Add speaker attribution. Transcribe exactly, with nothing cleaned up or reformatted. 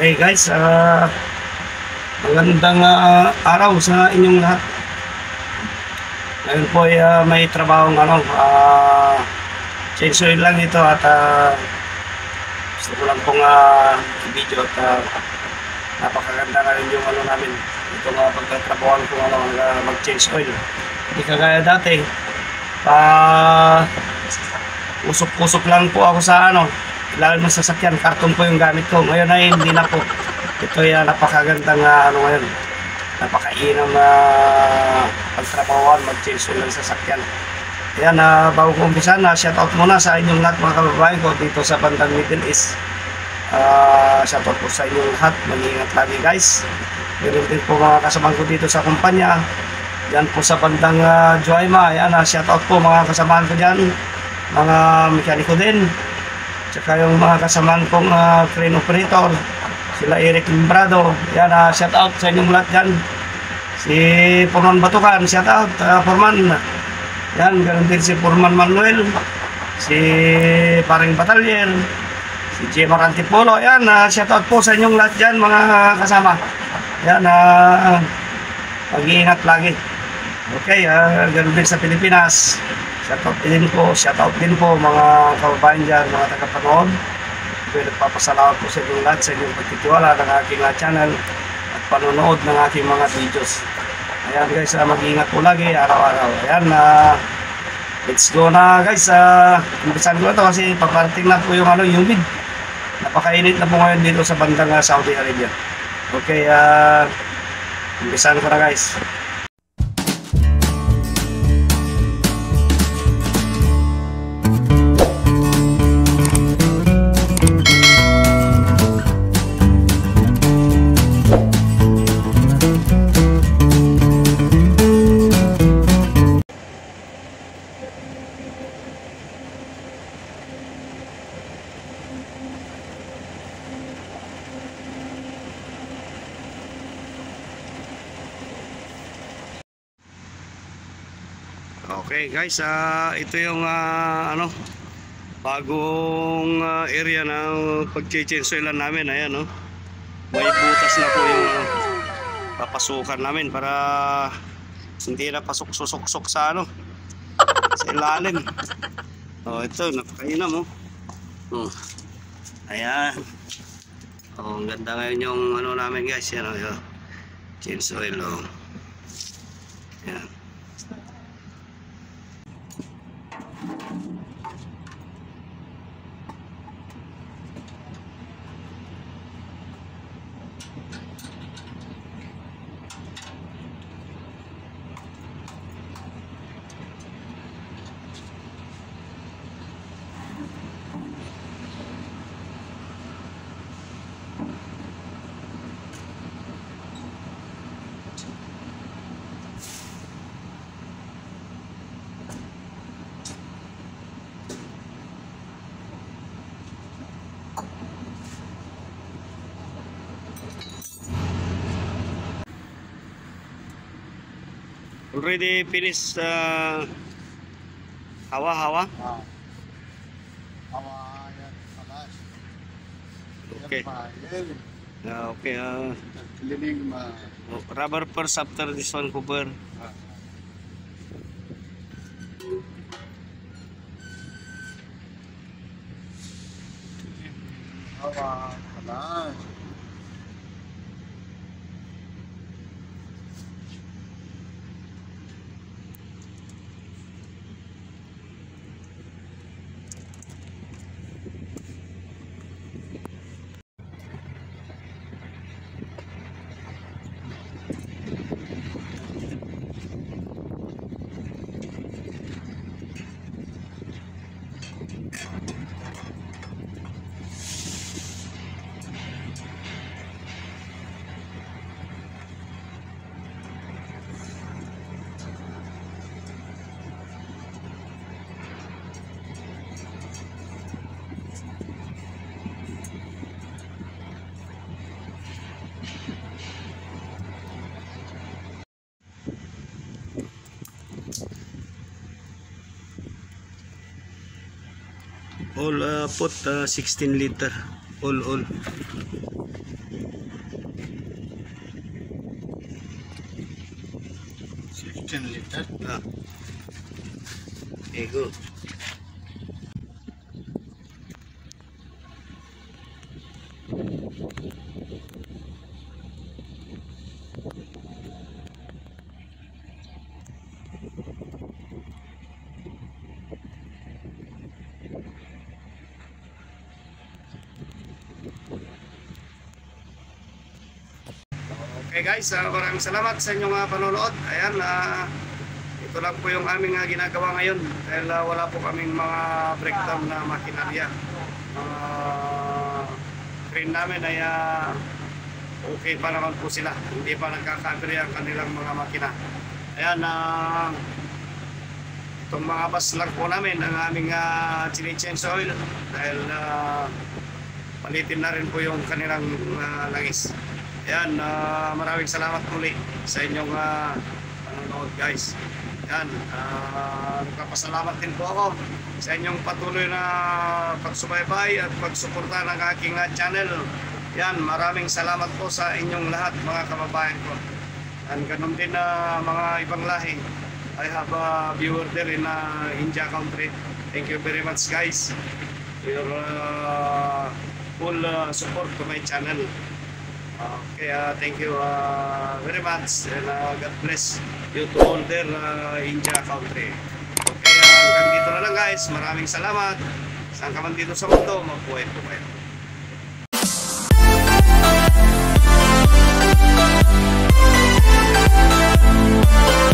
Speaker 1: Okay guys, uh, magandang uh, araw sa inyong lahat. Ngayon po ay uh, may trabahong ano, uh, change oil lang ito at uh, gusto ko lang pong uh, video at uh, napakaganda na rin yung ano namin. Ito nga uh, pagtatrabahoan ko ano, uh, mag-change oil. Hindi kagaya dati, pa uh, usok-usok lang po ako sa ano, lalo na sasakyan, karton po yung gamit ko. Ngayon ay hindi na po. Ito ay uh, napakagandang uh, ano ngayon, napakainam na uh, pagtrabahoan, mag-change oil ng sasakyan. Ayan, uh, bago ko umpisa na, shout out muna sa inyong lahat mga kababayan ko dito sa bandang Middle East. Uh, shout out po sa inyong lahat, mag-iingat lagi guys. Meron din po mga kasamahan ko dito sa kumpanya. Yan po sa bandang uh, Juaima. Ayan, uh, shout out po mga kasamahan ko dyan, mga mekaniko din. Tsaka yung mga kasamahan kong uh, crane operator, sila Eric Limbrado. Yan, uh, shout out sa inyong lahat dyan. Si Purman Batukan, shout out, uh, Purman. Yan, ganoon din si Purman Manuel, si Paring Batalyer, si J. Marantipolo. Yan, uh, shout out po sa inyong lahat dyan mga kasama. Yan, uh, mag-iingat lagi. Okay, uh, ganoon din sa Pilipinas. Shoutout din po, shoutout din po mga kababayan dyan, mga tagapanood. Kaya nagpapasalamat po sa inyong lahat sa inyong pagtitiwala ng aking uh, channel at panonood ng aking mga videos. Ayan guys, uh, mag-iingat po lagi araw-araw. Ayan, uh, let's go na guys. Uh, umpisan ko na ito kasi paparating na po yung ano, humid. Napakainit na po ngayon dito sa bandang uh, Saudi Arabia. Okay, uh, umpisan ko na guys. Okay guys, uh, ito yung uh, ano, bagong uh, area ng pag-change oil namin. Ayan, no? May butas na po yung uh, papasukan namin para hindi na pasok-susok-sok sa ano, sa ilalim. Oh, ito, napakainam, oh. Oh. Ayan. Oh, ang ganda ngayon yung ano namin guys, yan, oh, yun. Change oil, oh. Ayan. Already finished uh, hawa-hawa?
Speaker 2: Ah. Hawa yan, alas.
Speaker 1: Okay. Yeah, okay. Uh,
Speaker 2: Cleaning ma.
Speaker 1: Rubber first after this one cover.
Speaker 2: Ah. Hawa, alas.
Speaker 1: all uh, put uh, sixteen liter. All, all.
Speaker 2: sixteen liter.
Speaker 1: Ah. Okay, good. Okay guys, uh, maraming salamat sa inyong uh, panonood. Ayan, uh, ito lang po yung aming uh, ginagawa ngayon dahil uh, wala po kaming mga breakdown na makinarya. Uh, train namin ay uh, okay pa naman po sila. Hindi pa nagkakabiri ang kanilang mga makina. Ayan, uh, itong mga bus lang po namin ang aming uh, chine-change oil dahil uh, palitin na rin po yung kanilang uh, langis. Ayan, uh, maraming salamat muli sa inyong uh, panonood guys. Ayan, uh, nagpapasalamat din po ako sa inyong patuloy na pagsubaybay at pagsuporta ng aking uh, channel. Ayan, maraming salamat po sa inyong lahat mga kababayan ko. And ganun din na uh, mga ibang lahi. I have a viewer there in uh, India country. Thank you very much guys for your uh, full uh, support to my channel. Okay, uh, thank you uh, very much and uh, God bless you to all there uh, India country. Okay, uh, hanggang dito na lang guys. Maraming salamat. Saan ka man dito sa mundo, mabuhay po kayo.